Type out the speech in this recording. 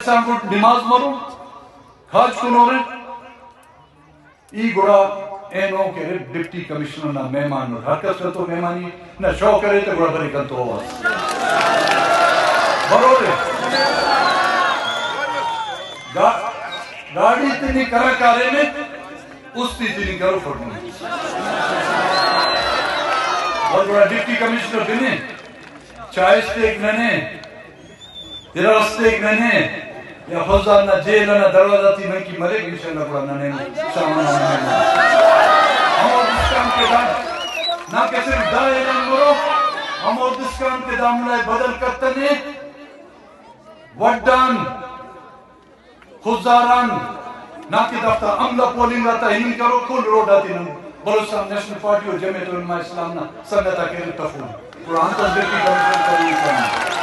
کو نماز مرو کھاج کنورے ای گوڑا اینو کے ڈپٹی کمشنر نہ مہمان نو حرکت کرتو مہمانی نہ شوق کرے تو گوڑا بری کنتو آواز برورے گاڑی تنی کرا کارے میں اس تنی کرو فرمانی اور گوڑا ڈپٹی کمشنر بنے چائسٹیک ننے دراسٹیک ننے یا خزان نہ جیل نہ دروازہ تھی میں کی مرے انشاءاللہ گوڑا ننے سامان آنے ہمارے دسکان کے دام نہ کہ صرف دائے لنگ مرو ہمارے دسکان کے دام لائے بدل کرتنے وڈان خزاران نہ کہ دفتر عملہ پولنگ آتا ہی نہیں کرو کل روڈ آتی نمو بلوچستان نیشنل پارٹی اور جمعیت علماء اسلام نہ سنگتا کے تفون قرآن تصدیق کی کمیشن کری کرنا